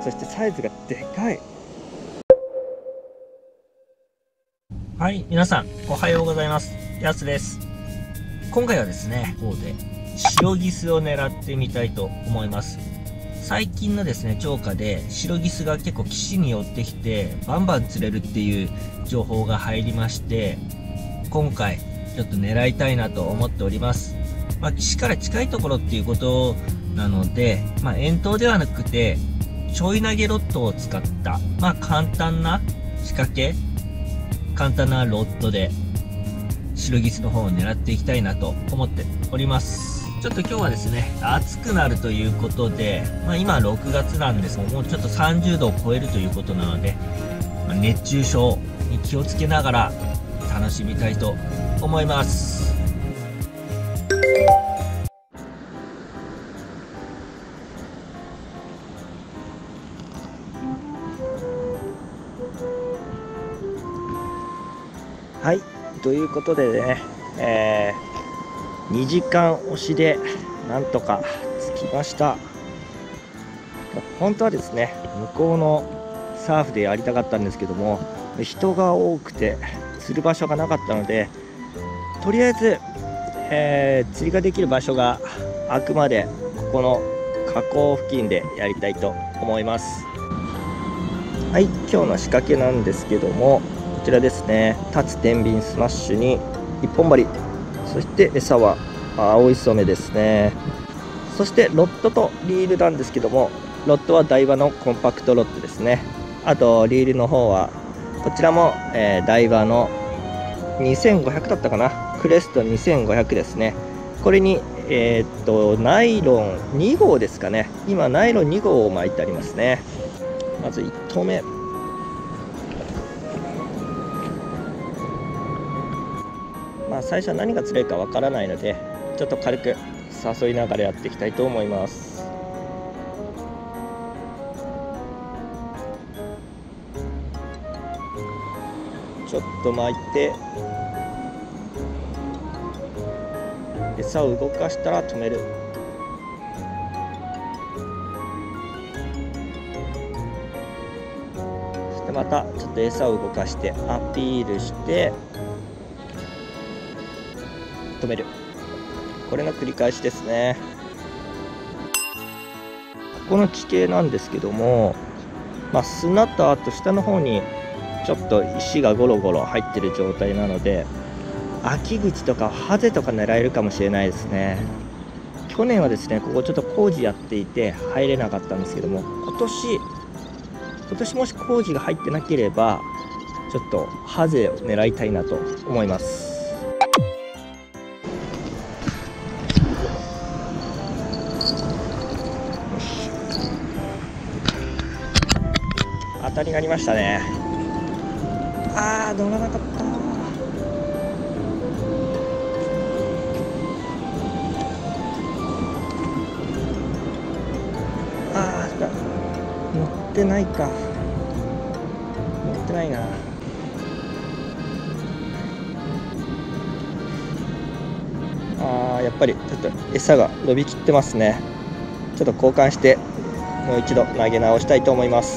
そしてサイズがでかい。 はい、皆さんおはようございます。やすです。今回はですね、こうで白ギスを狙ってみたいと思います。最近のですね、釣果で白ギスが結構岸に寄ってきてバンバン釣れるっていう情報が入りまして、今回ちょっと狙いたいなと思っております。岸から近いところっていうことなので、遠投ではなくてちょい投げロッドを使った、簡単な仕掛け、簡単なロッドで白ギスの方を狙っていきたいなと思っております。ちょっと今日はですね、暑くなるということで、今6月なんですが、もうちょっと30度を超えるということなので、熱中症に気をつけながら楽しみたいと思います。 はい、ということでね、2時間押しでなんとか着きました。本当はですね、向こうのサーフでやりたかったんですけども、人が多くて釣る場所がなかったので、とりあえず、釣りができる場所があくまでここの河口付近でやりたいと思います。はい、今日の仕掛けなんですけども、こちらですね、立つ天秤スマッシュに一本針、そして餌は青磯目ですね。そしてロッドとリールなんですけども、ロッドはダイワのコンパクトロッドですね。あとリールの方はこちらも、ダイワの2500だったかな、クレスト2500ですね。これにナイロン2号ですかね。今ナイロン2号を巻いてありますね。まず1投目、最初は何が釣れるかわからないので、ちょっと軽く誘いながらやっていきたいと思います。ちょっと巻いて餌を動かしたら止める。そしてまたちょっと餌を動かしてアピールして止める。これの繰り返しですね。ここの地形なんですけども、砂とあと下の方にちょっと石がゴロゴロ入ってる状態なので、秋口とかハゼとか狙えるかもしれないですね。去年はですね、ここちょっと工事やっていて入れなかったんですけども、今年もし工事が入ってなければちょっとハゼを狙いたいなと思います。当たりがありましたね。乗らなかった。乗ってないか。乗ってないな。やっぱりちょっと餌が伸びきってますね。ちょっと交換してもう一度投げ直したいと思います。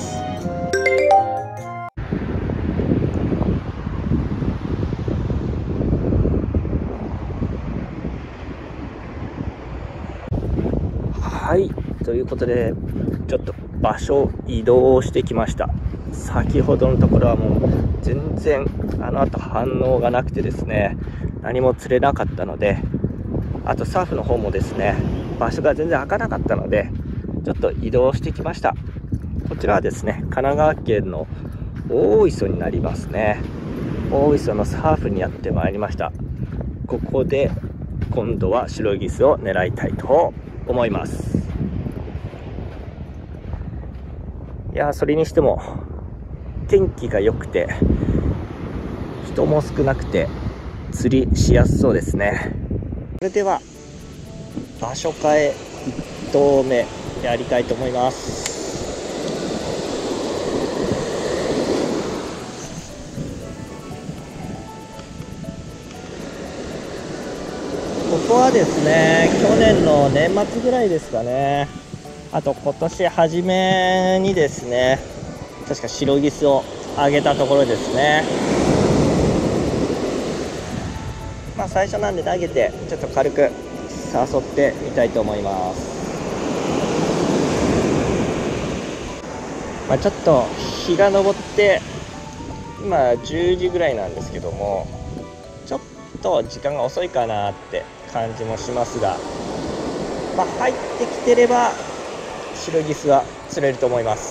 はい、ということでちょっと場所を移動してきました。先ほどのところはもう全然後反応がなくてですね、何も釣れなかったので、あとサーフの方もですね、場所が全然開かなかったのでちょっと移動してきました。こちらはですね、神奈川県の大磯になりますね。大磯のサーフにやってまいりました。ここで今度は白ギスを狙いたいと思います。いや、それにしても天気が良くて人も少なくて釣りしやすそうですね。それでは場所変え1投目やりたいと思います。ここはですね、去年の年末ぐらいですかね、 あと今年初めにですね、確か白ギスをあげたところですね。まあ最初なんで投げてちょっと軽く誘ってみたいと思います。まあ、ちょっと日が昇って今10時ぐらいなんですけども、ちょっと時間が遅いかなって感じもしますが、まあ、入ってきてれば白ギスは釣れると思います。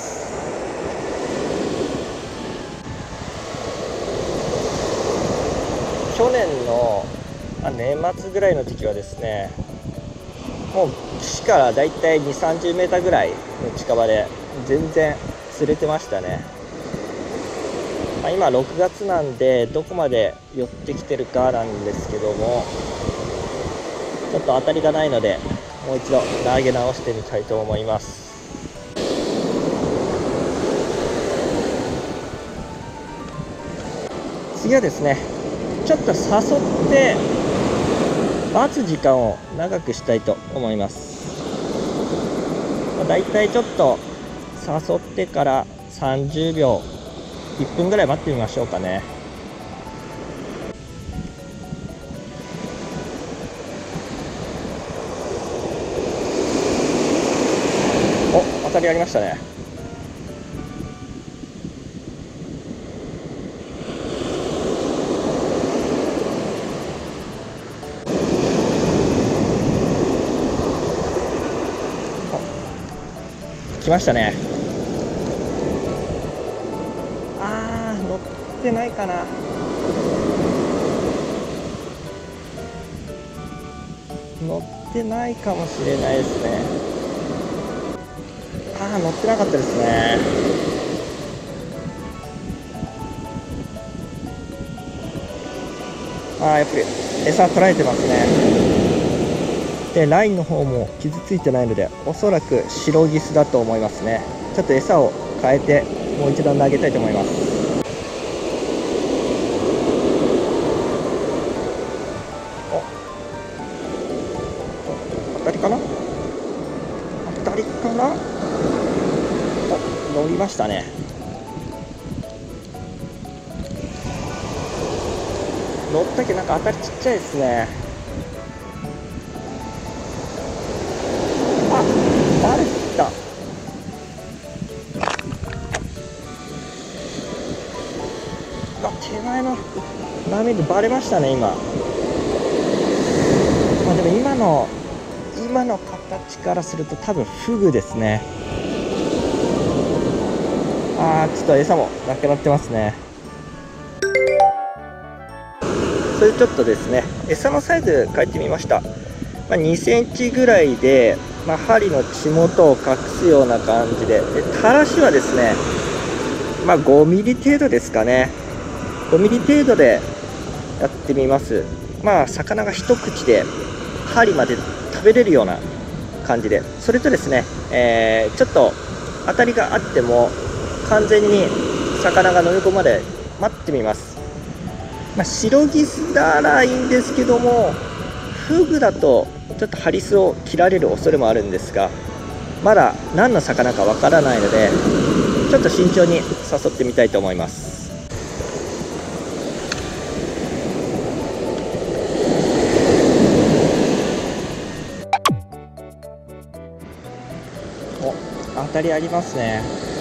去年の年末ぐらいの時はですね、もう岸からだいたい2、30メーターぐらいの近場で全然釣れてましたね。まあ、今6月なんでどこまで寄ってきてるかなんですけども、ちょっと当たりがないのでもう一度投げ直してみたいと思います。次はですね、ちょっと誘って待つ時間を長くしたいと思います。だいたいちょっと誘ってから30秒1分ぐらい待ってみましょうかね。お、当たりありましたね。来ましたね。乗ってないかな。乗ってないかもしれないですね。乗ってなかったですね。やっぱり餌取られてますね。でラインの方も傷ついてないので、おそらく白ギスだと思いますね。ちょっと餌を変えてもう一度投げたいと思います。当たりかな、当たりかな。乗りましたね。乗ったけどなんか当たりちっちゃいですね。バレた。手前の波でバレましたね今。でも今の形からすると多分フグですね。ちょっと餌もなくなってますね。それでちょっとですね、餌のサイズ変えてみました。2センチぐらいで、針の血元を隠すような感じで、垂らしはですね、5ミリ程度ですかね。5ミリ程度でやってみます。魚が一口で針まで食べれるような感じで、それとですね、ちょっと当たりがあっても完全に魚が飲み込むまで待ってみます。白ギスならいいんですけども、フグだとちょっとハリスを切られる恐れもあるんですが、まだ何の魚かわからないので、ちょっと慎重に誘ってみたいと思います。当たりありますね。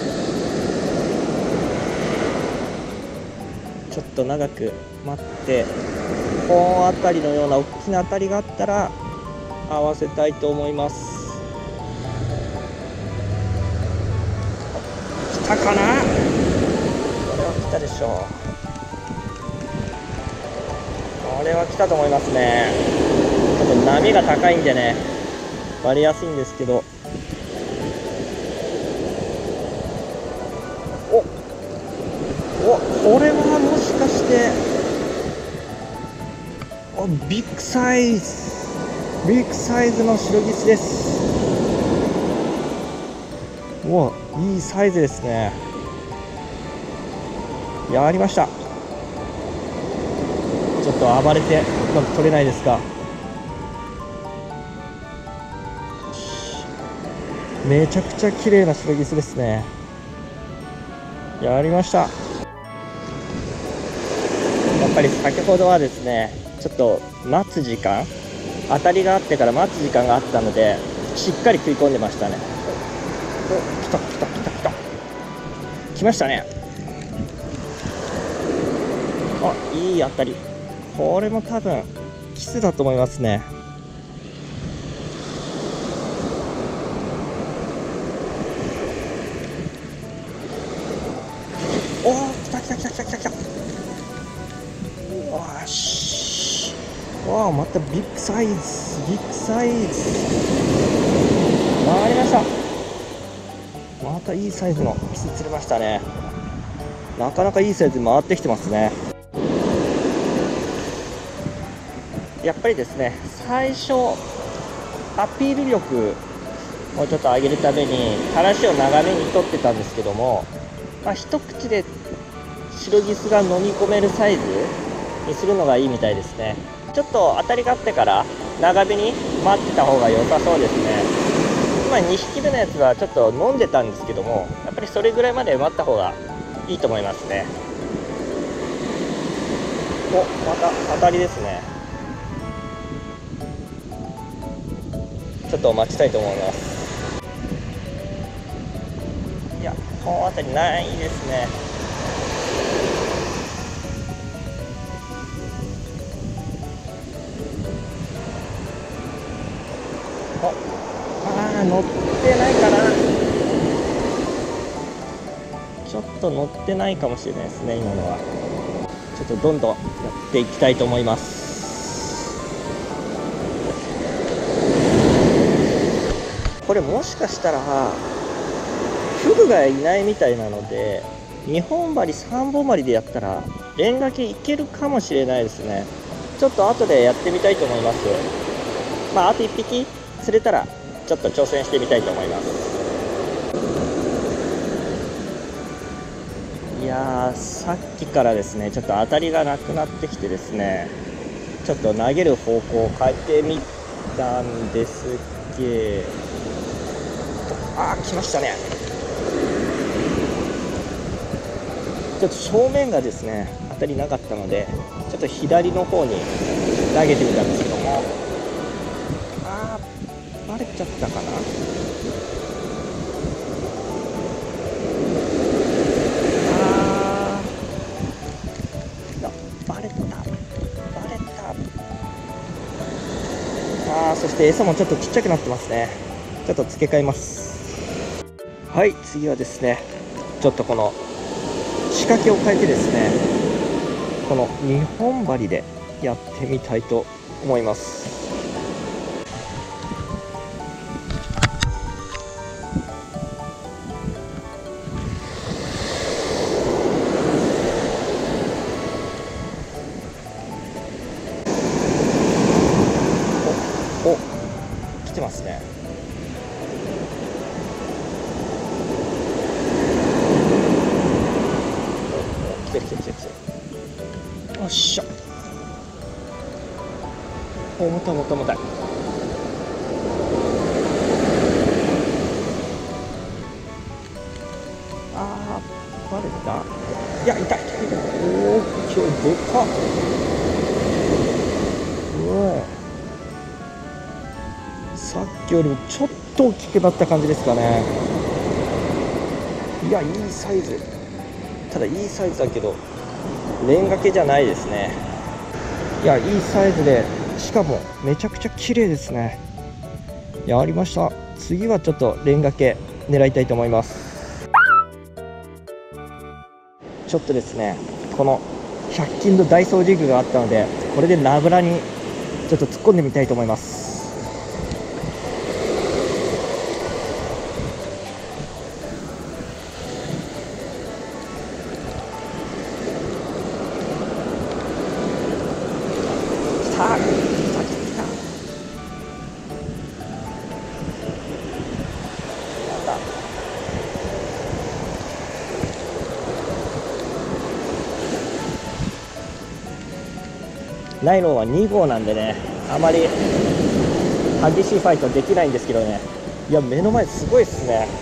ちょっと長く待って、この辺りのような大きな当たりがあったら合わせたいと思います。来たかな。これは来たでしょう。これは来たと思いますね。ちょっと波が高いんでね、割れやすいんですけど、これはもしかしてビッグサイズの白ギスです。いいサイズですね。やりました。ちょっと暴れてうまく取れないですか。 めちゃくちゃ綺麗なシロギスですね。やりました。やっぱり先ほどはですね、ちょっと待つ時間、当たりがあってから待つ時間があったので、しっかり食い込んでましたね。お、来た来た来た来た、来ましたね。あ、いい当たり。これも多分キスだと思いますね。おお、来た来た来た来た来た来た。よし。わあ、またビッグサイズ、ビッグサイズ。回りました。またいいサイズのキス釣れましたね。なかなかいいサイズ回ってきてますね。やっぱりですね、最初アピール力をちょっと上げるために話を長めに取ってたんですけども、一口でシロギスが飲み込めるサイズにするのがいいみたいですね。ちょっと当たりがあってから長めに待ってた方が良さそうですね。今2匹目のやつはちょっと飲んでたんですけども、やっぱりそれぐらいまで待った方がいいと思いますね。お、また当たりですね。ちょっとお待ちたいと思います。いや、この辺りないですね。乗ってないかな。ちょっと乗ってないかもしれないですね、今のは。ちょっとどんどんやっていきたいと思います。これもしかしたらフグがいないみたいなので、2本針3本針でやったら連掛けいけるかもしれないですね。ちょっと後でやってみたいと思います。あと1匹釣れたらちょっと挑戦してみたいと思います。いやー、さっきからですね、ちょっと当たりがなくなってきてですね、ちょっと投げる方向を変えてみたんですけど、来ましたね。ちょっと正面がですね、当たりなかったので、ちょっと左の方に投げてみたんですけども、バレちゃったかな。バレた。そして餌もちょっとちっちゃくなってますね。ちょっと付け替えます。はい、次はですね、ちょっとこの仕掛けを変えてですね、この2本針でやってみたいと思います。お、来てますね。来てる。よっしゃ。重たい。バレた。いや、痛い。おー、今日でかっ。さっきよりもちょっと大きくなった感じですかね。いや、いいサイズ。ただいいサイズだけど連掛けじゃないですね。いや、いいサイズで、しかもめちゃくちゃ綺麗ですね。やりました。次はちょっと連掛け狙いたいと思います。ちょっとですね、この100均のダイソージグがあったので、これでナブラにちょっと突っ込んでみたいと思います。来た。ナイロンは2号なんでね、あまり激しいファイトできないんですけどね、 いや、目の前すごいっすね。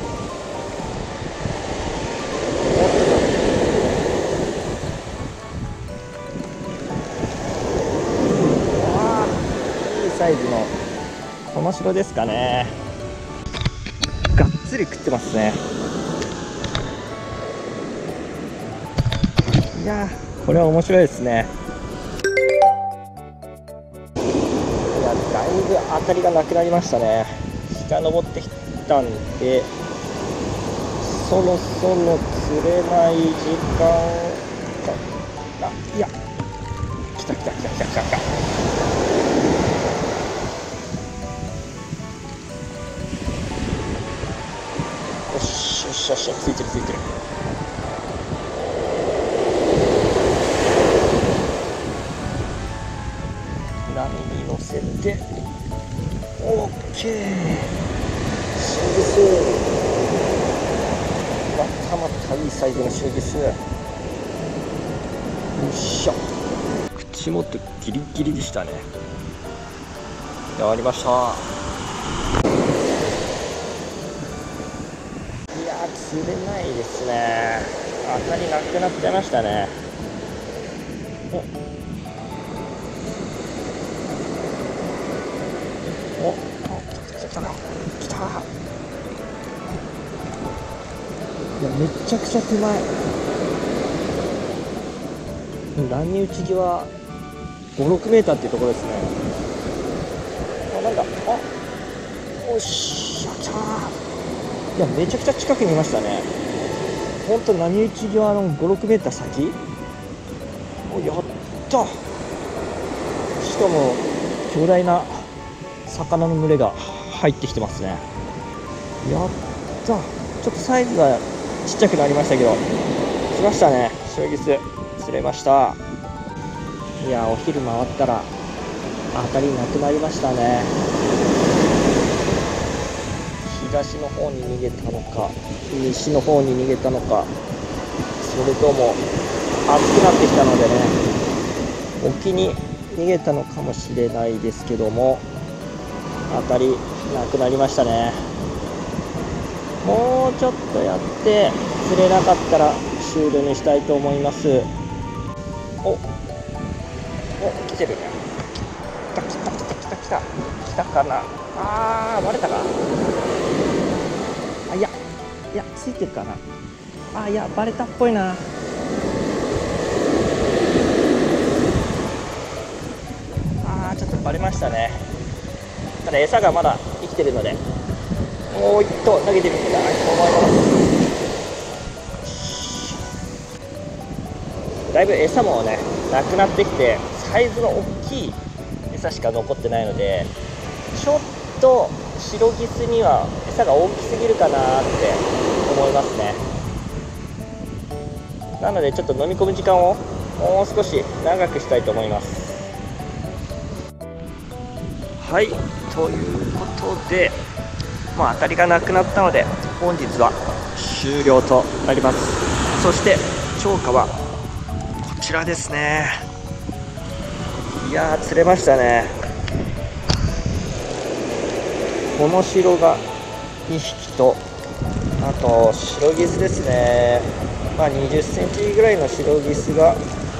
わあ、いいサイズのこの城ですかね。がっつり食ってますね。いやー、これは面白いですね。いや、だいぶ当たりがなくなりましたね。日が昇ってきたんで、そろそろ釣れない時間かな。いや、来た来た来た来た来た来た。よしよしよし、ついてるついてる。波に乗せて OK。 シュギス、またまたいいサイズのシュギス。よいしょ。口元ギリギリでしたね。やりました。いやー、釣れないですね。当たりなくなっちゃいましたね。お、来た来た来た。いや、めちゃくちゃ手前。波打ち際5、6メーターっていうところですね。あ、なんだ、あ、おし、やったー。いや、めちゃくちゃ近くにいましたね。ほんと波打ち際の5、6メーター先。お、やった。しかも巨大な魚の群れが入ってきてますね。やった。ちょっとサイズがちっちゃくなりましたけど、来ましたね。シュギス釣れました。いや、お昼回ったら当たりなくなりましたね。東の方に逃げたのか、西の方に逃げたのか、それとも暑くなってきたのでね、沖に逃げたのかもしれないですけども、当たりなくなりましたね。もうちょっとやって釣れなかったら終了にしたいと思います。お、来てるね。来た来た来た来た来た来たかな。バレたか。いやついてるかな。いや、バレたっぽいな。ちょっとバレましたね。ただ餌がまだ生きてるので、もう一投投げてみたいと思います。だいぶ餌もねなくなってきて、サイズの大きい餌しか残ってないので、ちょっとシロギスには餌が大きすぎるかなって思いますね。なのでちょっと飲み込む時間をもう少し長くしたいと思います。はい、ということで、当たりがなくなったので本日は終了となります。そして釣果はこちらですね。いやー、釣れましたね。このシロが2匹と、あとシロギスですね。20センチぐらいのシロギスが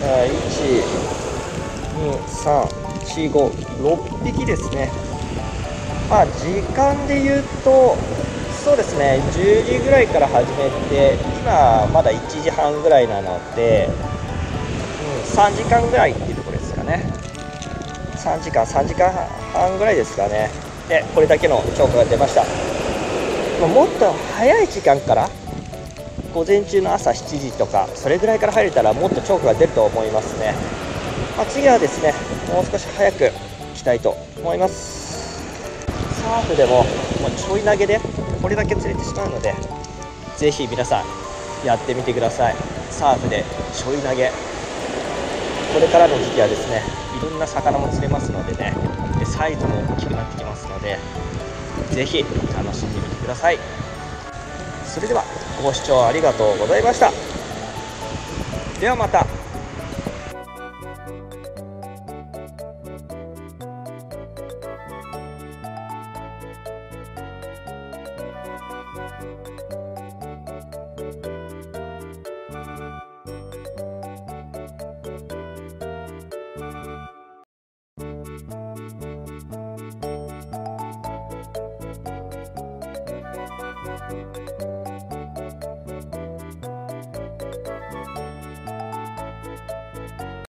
1、2、3、4、5、6匹ですね。時間で言うとそうですね、10時ぐらいから始めて、今まだ1時半ぐらいなので、3時間ぐらいっていうところですかね。3時間半ぐらいですかね。で、これだけの釣果が出ました。もっと早い時間から、午前中の朝7時とかそれぐらいから入れたらもっと釣果が出ると思いますね。次はですね、もう少し早く来たいと思います。サーフでもちょい投げでこれだけ釣れてしまうので、ぜひ皆さんやってみてください。サーフでちょい投げ、これからの時期はですね、いろんな魚も釣れますのでね、でサイズも大きくなってきますので、ぜひ楽しんでみてください。それではご視聴ありがとうございました。ではまた。